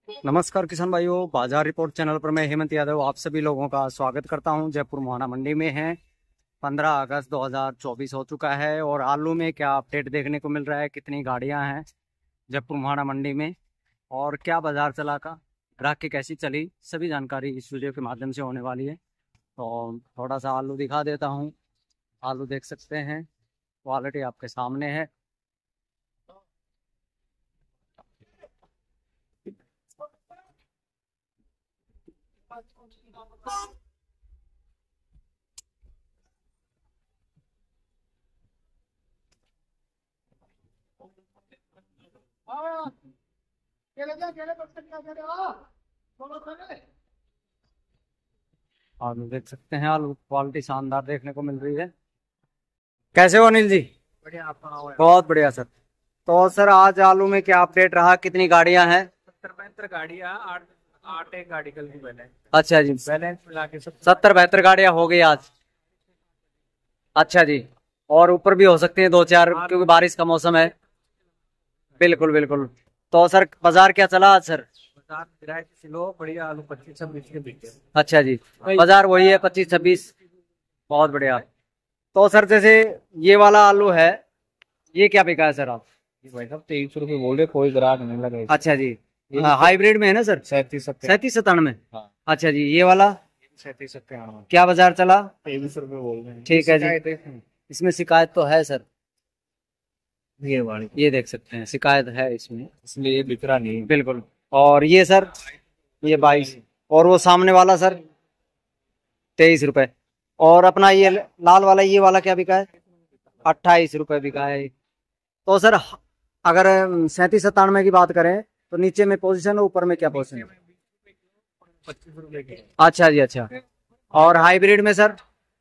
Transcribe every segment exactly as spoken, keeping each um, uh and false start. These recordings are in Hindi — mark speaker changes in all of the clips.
Speaker 1: नमस्कार किसान भाइयों, बाजार रिपोर्ट चैनल पर मैं हेमंत यादव आप सभी लोगों का स्वागत करता हूं। जयपुर मोहाना मंडी में है। पंद्रह अगस्त दो हज़ार चौबीस हो चुका है और आलू में क्या अपडेट देखने को मिल रहा है, कितनी गाड़ियां हैं जयपुर मोहाना मंडी में और क्या बाजार चला का, ग्राहक की कैसी चली, सभी जानकारी इस वीडियो के माध्यम से होने वाली है। तो थोड़ा सा आलू दिखा देता हूँ। आलू देख सकते हैं, क्वालिटी आपके सामने है। आलू देख सकते हैं, आलू क्वालिटी शानदार देखने को मिल रही है। कैसे हो अनिल जी?
Speaker 2: बढ़िया। आप सुनाओ।
Speaker 1: बहुत बढ़िया सर। तो सर आज आलू में क्या अपडेट रहा, कितनी गाड़ियां हैं?
Speaker 2: सत्तर बहत्तर गाड़ियाँ, आठ आठ एक गाड़ी कल की बैलेंस।
Speaker 1: अच्छा जी,
Speaker 2: बैलेंस मिला के
Speaker 1: सत्तर बहत्तर गाड़ियां हो गई आज। अच्छा जी, और ऊपर भी हो सकती हैं दो चार, क्योंकि बारिश का मौसम है। बिल्कुल बिल्कुल। तो सर बाजार क्या चला आज सर?
Speaker 2: बाजार किराए किलो बढ़िया आलू पच्चीस छब्बीस के बिके।
Speaker 1: अच्छा जी, बाजार वही है पच्चीस छब्बीस। बहुत बढ़िया। तो सर जैसे ये वाला आलू है, ये क्या बिका है सर आप?
Speaker 2: भाई साहब तेईस सौ रुपये बोल रहे, कोई ग्राहक नहीं लगा।
Speaker 1: अच्छा जी, हाइब्रिड में है ना सर?
Speaker 2: सैंतीस
Speaker 1: सैंतीस सत्तानवे।
Speaker 2: हाँ।
Speaker 1: अच्छा जी, ये वाला
Speaker 2: सैंतीस सत्तानवे
Speaker 1: क्या बाजार चला?
Speaker 2: तेईस रुपये बोल रहे हैं।
Speaker 1: ठीक है जी, इसमें शिकायत तो है सर?
Speaker 2: ये वाली
Speaker 1: ये देख सकते हैं, शिकायत है इसमें,
Speaker 2: इसलिए ये बिक रहा नहीं।
Speaker 1: बिल्कुल। और ये सर, ये बाईस। और वो सामने वाला सर तेईस रुपए। और अपना ये लाल वाला, ये वाला क्या बिका है? अट्ठाईस रुपए बिका है। तो सर अगर सैंतीस सत्तानवे की बात करें तो नीचे में पोजीशन है, ऊपर में क्या पोजीशन है?
Speaker 2: पच्चीस रुपए के।
Speaker 1: अच्छा जी, अच्छा। और हाइब्रिड में सर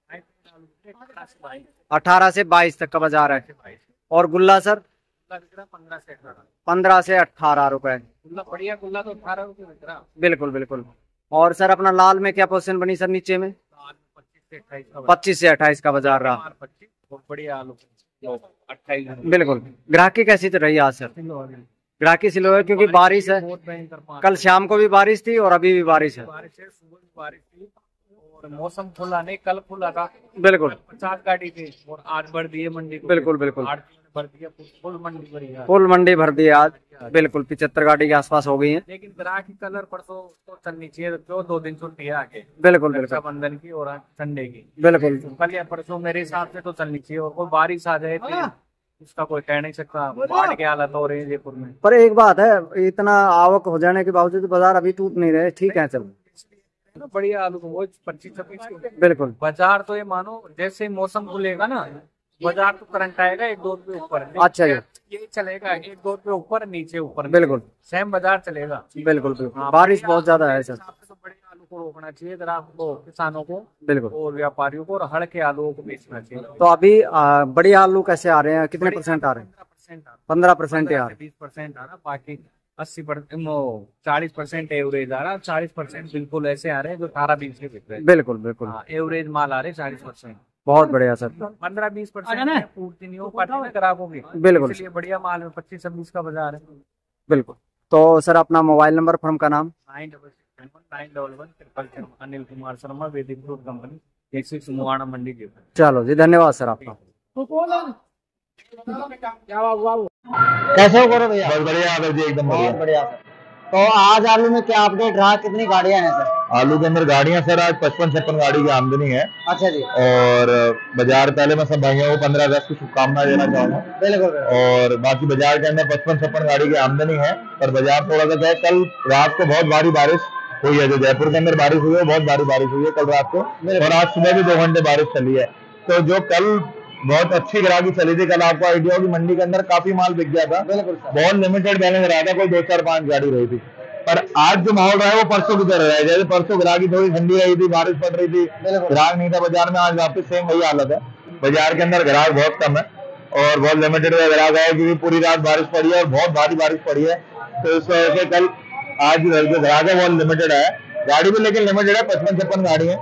Speaker 1: अठारह से बाईस तक का बाजार है। और गुल्ला सर
Speaker 2: पंद्रह से अठारह।
Speaker 1: पंद्रह से अठारह रुपए।
Speaker 2: गुल्ला बढ़िया, गुल्ला तो अठारह रुपये बिक रहा।
Speaker 1: बिल्कुल बिल्कुल। और सर अपना लाल में क्या पोजीशन बनी सर नीचे में?
Speaker 2: पच्चीस से अट्ठाईस का
Speaker 1: पच्चीस से अट्ठाईस का बाजार रहा।
Speaker 2: पच्चीस बहुत बढ़िया आलू अट्ठाईस।
Speaker 1: बिल्कुल। ग्राहकी कैसी चल रही है आज सर? ग्राहकी स्लो है क्योंकि बारिश है। कल शाम को भी बारिश थी और अभी भी बारिश है।
Speaker 2: बारिश है, सुबह भी बारिश थी और मौसम खुला नहीं, कल खुला था।
Speaker 1: बिल्कुल।
Speaker 2: पचास गाड़ी थी और आज भर दिए मंडी को।
Speaker 1: बिल्कुल बिल्कुल।
Speaker 2: आठ भर दिया, फुल मंडी भरी है।
Speaker 1: फुल मंडी भर दी आज। बिल्कुल, पिछहत्तर गाड़ी के आसपास हो गई है।
Speaker 2: लेकिन ग्राहक की कलर परसों तो चलनी चाहिए, तो दो दिन छुट्टी है आगे।
Speaker 1: बिल्कुल बिल्कुल।
Speaker 2: बंधन की और संडे की।
Speaker 1: बिल्कुल।
Speaker 2: कल या परसों मेरे हिसाब से तो चलनी चाहिए। और कोई बारिश आ जाए तो उसका कोई कह नहीं सकता, बाढ़ की हालत हो रही है जयपुर में।
Speaker 1: पर एक बात है, इतना आवक हो जाने के बावजूद बाजार अभी टूट नहीं रहे। ठीक है, चलो
Speaker 2: बढ़िया आलू वो पच्चीस छब्बीस।
Speaker 1: बिल्कुल।
Speaker 2: बाजार तो ये मानो जैसे मौसम खुलेगा ना, बाजार तो करंट आएगा एक दो रुपये ऊपर।
Speaker 1: अच्छा जी,
Speaker 2: ये चलेगा एक दो रुपये ऊपर नीचे ऊपर।
Speaker 1: बिल्कुल
Speaker 2: सेम बाजार चलेगा।
Speaker 1: बिल्कुल बिल्कुल। बारिश बहुत ज्यादा है सर।
Speaker 2: तो बड़े आलू को रोकना चाहिए ग्राहक को, किसानों को
Speaker 1: बिल्कुल,
Speaker 2: और व्यापारियों को, और हड़ के आलूओं को बेचना चाहिए।
Speaker 1: तो अभी आ, बड़ी आलू कैसे आ रहे हैं, कितने परसेंट आ रहे हैं? पंद्रह परसेंट आ रहे,
Speaker 2: बीस परसेंट आ रहा, बाकी अस्सी परसेंट चालीस परसेंट एवरेज आ रहा। चालीस परसेंट बिल्कुल ऐसे आ रहे हैं जो अठारह बीस के बिक रहे हैं।
Speaker 1: बिल्कुल बिल्कुल।
Speaker 2: एवरेज माल आ रहे चालीस परसेंट।
Speaker 1: बहुत बढ़िया सर।
Speaker 2: पंद्रह बीस परसेंट पूर्ति नहीं हो पाती ना ग्राहकों की।
Speaker 1: बिल्कुल,
Speaker 2: इसलिए बढ़िया माल में पच्चीस छब्बीस का बाजार है।
Speaker 1: बिल्कुल। तो सर अपना मोबाइल नंबर, फर्म का नाम?
Speaker 2: Nine double six nine double one triple seven. Anil Kumar Sharma, Vaidik fruit company, एक सिक्स मुहाना मंडी के।
Speaker 1: चलो जी, धन्यवाद सर आपका। कैसे हो करो भैया?
Speaker 3: बहुत बढ़िया आदर जी, एकदम
Speaker 1: बहुत
Speaker 3: बढ़िया।
Speaker 1: बढ़िया सर। तो आज आलू में क्या अपडेट रहा, कितनी गाड़ियां हैं सर?
Speaker 3: आलू के अंदर गाड़ियां सर आज पचपन छप्पन गाड़ी की आमदनी है।
Speaker 1: अच्छा जी।
Speaker 3: और बाजार, पहले मैं सब भाइयों को पंद्रह अगस्त की शुभकामनाएं देना चाहूंगा।
Speaker 1: बिल्कुल।
Speaker 3: और बाकी बाजार के अंदर पचपन छप्पन गाड़ी की आमदनी है। पर बाजार थोड़ा सा है, कल रात को बहुत भारी बारिश हुई है। जो जयपुर के अंदर बारिश हुई है, बहुत भारी बारिश हुई है कल रात को, और आज सुबह भी दो घंटे बारिश चली है। तो जो कल बहुत अच्छी ग्राहकी चली थी, कल आपको आइडिया होगी मंडी के अंदर काफी माल बिक गया था। बहुत लिमिटेड बैलेंस रहा था, कोई दो चार पांच गाड़ी रही थी। पर आज जो माहौल रहा है वो परसों की तरह है। जैसे परसों ग्राहकी थोड़ी ठंडी रही थी, बारिश पड़ रही थी, ग्राहक नहीं था बाजार में, आज वापस सेम वही हालत है। बाजार के अंदर ग्राहक बहुत कम है और बहुत लिमिटेड ग्राहक है, क्योंकि पूरी रात बारिश पड़ी है और बहुत भारी बारिश पड़ी है। तो इस वजह से कल आज जो ग्राहक है बहुत लिमिटेड है। गाड़ी भी लेकिन लिमिटेड है, पचपन छप्पन गाड़ी है।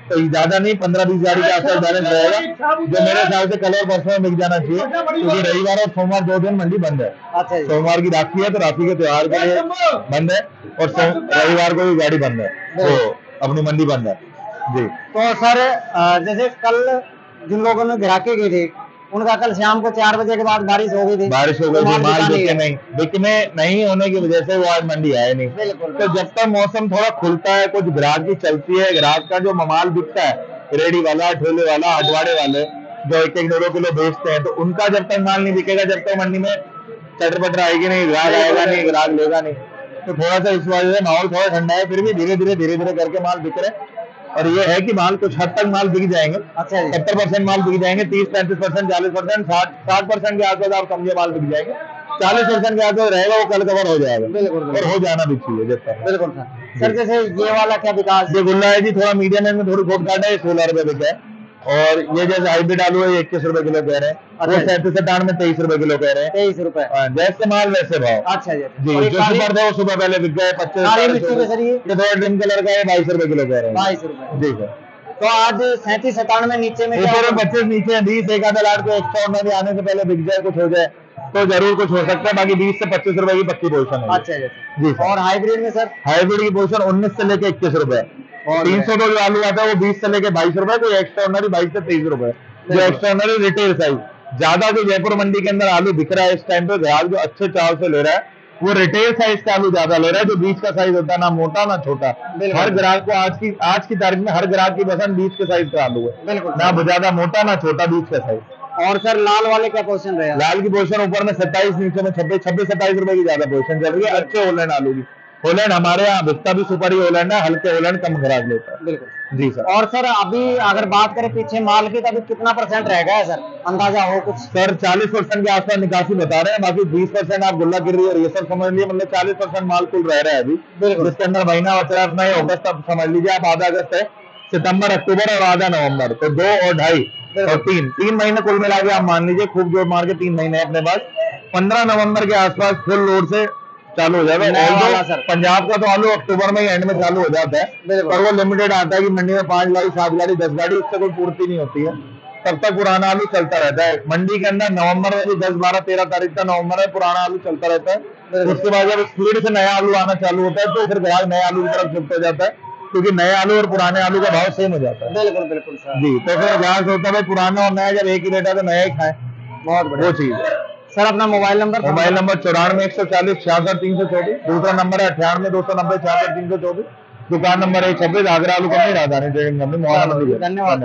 Speaker 3: तो ज्यादा नहीं, पंद्रह बीस गाड़ी के आसपास बैलेंस रहेगा, जो मेरे हिसाब से कल और परसों में बिक जाना चाहिए, क्योंकि रविवार और सोमवार दो दिन मंडी बंद है।
Speaker 1: अच्छा जी।
Speaker 3: सोमवार की राखी है तो राखी के त्योहार के लिए बंद है, और रविवार को भी गाड़ी बंद है, तो अपनी मंडी बंद है जी।
Speaker 1: तो सर जैसे कल जिन लोगों ने ग्राहकी की थी, उनका कल शाम को चार बजे के बाद बारिश हो गई थी,
Speaker 3: बारिश हो गई थी, माल बिके नहीं, बिकने नहीं होने की वजह से वो आज मंडी आए नहीं। तो जब तक मौसम थोड़ा खुलता है, कुछ ग्राहकी चलती है, ग्राहक का जो माल बिकता है, रेडी वाला, ठेले वाला, हटवाड़े वाले जो एक एक दो दो किलो बेचते हैं, तो उनका जब तक माल नहीं बिकेगा, जब तक मंडी में चटर पटर आएगी नहीं, ग्राहक आएगा नहीं, ग्राहक लेगा नहीं। तो थोड़ा सा इस वजह से माहौल थोड़ा ठंडा है, फिर भी धीरे धीरे धीरे धीरे करके माल बिक रहे, और ये है कि माल कुछ हद तक माल बिक जाएंगे। अच्छा, सत्तर परसेंट माल बिक जाएंगे, तीस पैंतीस परसेंट, चालीस परसेंट, साठ साठ परसेंट के आसपास आप समझे माल बिक जाएंगे, चालीस परसेंट के आसपास रहेगा, वो कल कवर हो जाएगा। बिल्कुल, और हो जाना भी चाहिए जैसा। बिल्कुल सर। सर जैसे ये वाला क्या विकास, ये गुल्ला है जी, थोड़ा मीडियम में थोड़ी खोट काट है, ये सोलह रुपए बिका है, और ये जैसे हाइब्रिड आलू है, इक्कीस रुपए किलो कह रहे हैं, वो सैंतीस सत्तावन में तेईस रुपए किलो कह रहे हैं, तेईस रुपए, जैसे माल वैसे भाव। अच्छा जी जी, जो सुपर था वो सुबह पहले बिक गए पच्चीस, ये थोड़ा ड्रीम कलर का है, बाईस रुपए किलो कह रहे हैं, बाईस रुपए जी सर। तो आज सैंतीस सत्तावन में नीचे में ऊपर पच्चीस, नीचे बीस, एक आधा लाख को एक्स्ट्रा ऑर्डर आने से पहले बिक जाए, कुछ हो जाए तो जरूर कुछ हो सकता है, बाकी बीस से पच्चीस रुपए की पक्की पोजीशन है। अच्छा जी सर। और हाइब्रिड में सर, हाइब्रिड की पोजीशन उन्नीस से लेके इक्कीस रुपए, तीन सौ जो आलू आता है वो बीस से लेके बाईस रुपए, कोई एक्स्ट्रा ऑर्डनरी बाईस से तेईस रुपए, जो एक्स्ट्रा ऑर्डनरी रिटेल साइज। ज्यादा जो जयपुर मंडी के अंदर आलू बिक रहा है इस टाइम पे, ग्राहक जो अच्छे चाव से ले रहा है, वो रिटेल साइज का आलू ज्यादा ले रहा है, जो बीच का साइज होता है, ना मोटा ना छोटा। हर ग्राहक को आज की आज की तारीख में हर ग्राहक की पसंद बीच के साइज का आलू है, बिल्कुल, ना ज्यादा मोटा ना छोटा, बीच का साइज। और सर लाल वाले क्या पोजीशन रहेगा? लाल की पोजीशन ऊपर में सत्ताईस, नीचे में छब्बीस छब्बीस सत्ताईस रुपए की ज्यादा पोजीशन चल रही है, अच्छे होलैंड आलू की। होलैंड हमारे यहाँ बिकता भी सुपर ही होलैंड है, हल्के होलैंड कम ग्राहक लेता है। बिल्कुल जी सर। और सर अभी अगर बात करें पीछे माल की, तो अभी कितना परसेंट रह गया है सर, अंदाजा हो कुछ? सर चालीस परसेंट के आसपास निकासी बता रहे हैं, बाकी बीस परसेंट आप गुल्ला गिर रही है, ये सब समझ लीजिए, मतलब चालीस परसेंट माल कुल रह रहा है अभी, जिसके अंदर महीना बच रहा है अपना, ये अगस्त आप समझ लीजिए, आप आधा अगस्त है, सितंबर अक्टूबर और आधा नवंबर, तो दो और ढाई और तीन तीन महीने कुल मिला के आप मान लीजिए, खूब जोर मार के तीन महीने अपने पास। पंद्रह नवंबर के आसपास फुल लोड से चालू हो जाएगा। पंजाब का तो आलू अक्टूबर में ही एंड में चालू हो जाता है, और वो लिमिटेड आता है कि मंडी में पांच गाड़ी, सात गाड़ी, दस गाड़ी, उससे कोई पूर्ति नहीं होती है, तब तक पुराना आलू चलता रहता है। मंडी के अंदर नवंबर में भी दस बारह तेरह तारीख का नवंबर में पुराना आलू चलता रहता है, उसके बाद जब स्पीड से नया आलू आना चालू होता है, तो फिर ग्राहक नए आलू की तरफ शिफ्ट हो जाता है, क्योंकि नए आलू और पुराने आलू का भाव सेम हो जाता है। बिल्कुल बिल्कुल सर जी। तो फिर ग्राहक सोचता है पुराना और नया जब एक ही रेट है तो नया ही खाए, बहुत बढ़िया, वो चीज है। सर अपना मोबाइल नंबर? मोबाइल नंबर चौरानवे एक सौ चालीस छियासठ तीन सौ चौबीस, दूसरा नंबर है अठानवे दो सौ नब्बे छियासठ तीन सौ चौबीस, दुकान नंबर है छब्बीस, आगरा आलू कंपनी, राजधानी ट्रेडिंग कंपनी, मोहाना। धन्यवाद।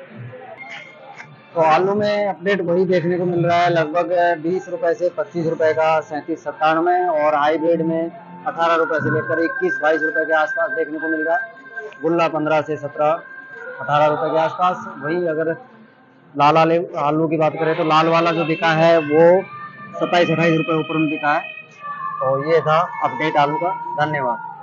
Speaker 3: तो आलू में अपडेट वही देखने को मिल रहा है, लगभग बीस रुपए से पच्चीस रुपए का सैंतीस सत्तानवे, और हाईब्रिड में अठारह रुपए से लेकर इक्कीस बाईस रुपए के आसपास देखने को मिल रहा है। गुल्ला पंद्रह से सत्रह अठारह रुपए के आसपास। वही अगर लाल आलू आलू की बात करें तो लाल वाला जो बिका है वो सत्ताईस अट्ठाईस रुपए ऊपर में बिका है। तो ये था अपडेट आलू का। धन्यवाद।